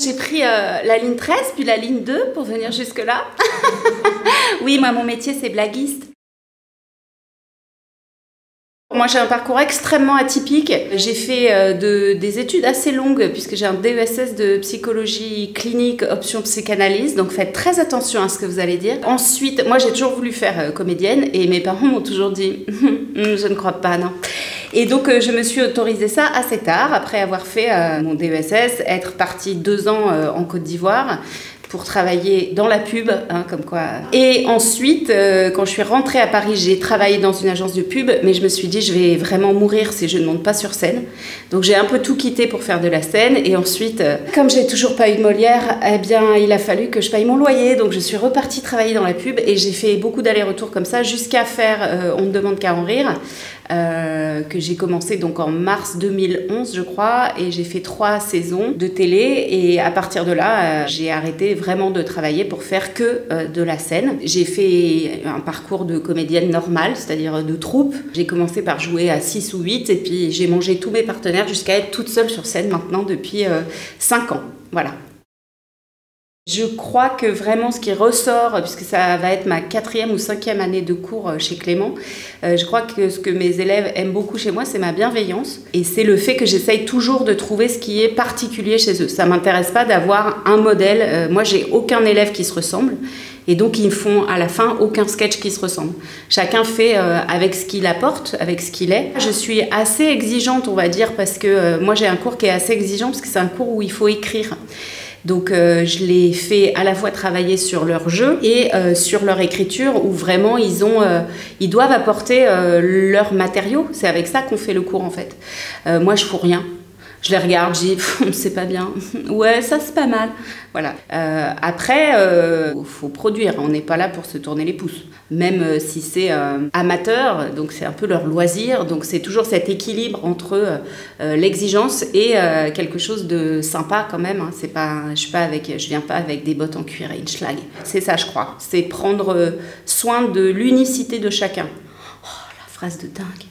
J'ai pris la ligne 13 puis la ligne 2 pour venir jusque-là. Oui, moi, mon métier, c'est blaguiste. Moi, j'ai un parcours extrêmement atypique. J'ai fait des études assez longues puisque j'ai un DESS de psychologie clinique, option psychanalyse. Donc, faites très attention à ce que vous allez dire. Ensuite, moi, j'ai toujours voulu faire comédienne et mes parents m'ont toujours dit « je ne crois pas, non ». Et donc, je me suis autorisée ça assez tard, après avoir fait mon DESS, être partie 2 ans en Côte d'Ivoire pour travailler dans la pub, hein, comme quoi. Et ensuite, quand je suis rentrée à Paris, j'ai travaillé dans une agence de pub, mais je me suis dit, je vais vraiment mourir si je ne monte pas sur scène. Donc j'ai un peu tout quitté pour faire de la scène. Et ensuite, comme j'ai toujours pas eu de Molière, eh bien, il a fallu que je paye mon loyer. Donc je suis repartie travailler dans la pub et j'ai fait beaucoup d'allers-retours comme ça jusqu'à faire On ne demande qu'à en rire. Que j'ai commencé donc en mars 2011 je crois, et j'ai fait 3 saisons de télé, et à partir de là j'ai arrêté vraiment de travailler pour faire que de la scène. J'ai fait un parcours de comédienne normale, c'est-à-dire de troupe. J'ai commencé par jouer à 6 ou 8 et puis j'ai mangé tous mes partenaires jusqu'à être toute seule sur scène maintenant depuis 5 ans. Voilà. Je crois que vraiment ce qui ressort, puisque ça va être ma 4e ou 5e année de cours chez Clément, je crois que ce que mes élèves aiment beaucoup chez moi, c'est ma bienveillance. Et c'est le fait que j'essaye toujours de trouver ce qui est particulier chez eux. Ça ne m'intéresse pas d'avoir un modèle. Moi, j'ai aucun élève qui se ressemble. Et donc, ils me font à la fin aucun sketch qui se ressemble. Chacun fait avec ce qu'il apporte, avec ce qu'il est. Je suis assez exigeante, on va dire, parce que moi, j'ai un cours qui est assez exigeant, parce que c'est un cours où il faut écrire. Donc je les fais à la fois travailler sur leur jeu et sur leur écriture, où vraiment ils doivent apporter leur matériau. C'est avec ça qu'on fait le cours en fait. Moi je fous rien. Je les regarde, je dis c'est pas bien. Ouais, ça c'est pas mal. Voilà. Après, faut produire. On n'est pas là pour se tourner les pouces. Même si c'est amateur, donc c'est un peu leur loisir. Donc c'est toujours cet équilibre entre l'exigence et quelque chose de sympa quand même. Hein. C'est pas, je viens pas avec des bottes en cuir et une schlag. C'est ça, je crois. C'est prendre soin de l'unicité de chacun. Oh, la phrase de dingue.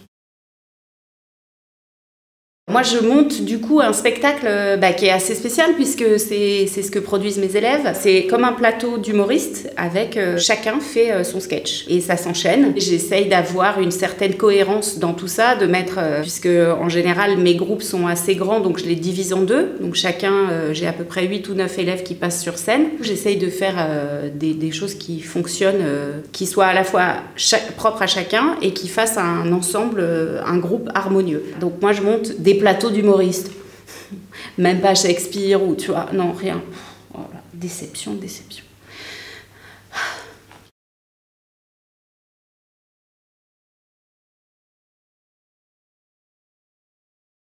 Moi, je monte du coup un spectacle qui est assez spécial puisque c'est ce que produisent mes élèves. C'est comme un plateau d'humoristes avec chacun fait son sketch et ça s'enchaîne. J'essaye d'avoir une certaine cohérence dans tout ça, de mettre, puisque en général mes groupes sont assez grands, donc je les divise en 2. Donc chacun, j'ai à peu près 8 ou 9 élèves qui passent sur scène. J'essaye de faire des choses qui fonctionnent, qui soient à la fois propres à chacun et qui fassent un ensemble, un groupe harmonieux. Donc moi, je monte des plateaux d'humoristes, même pas Shakespeare ou tu vois, non, rien. Voilà. Déception.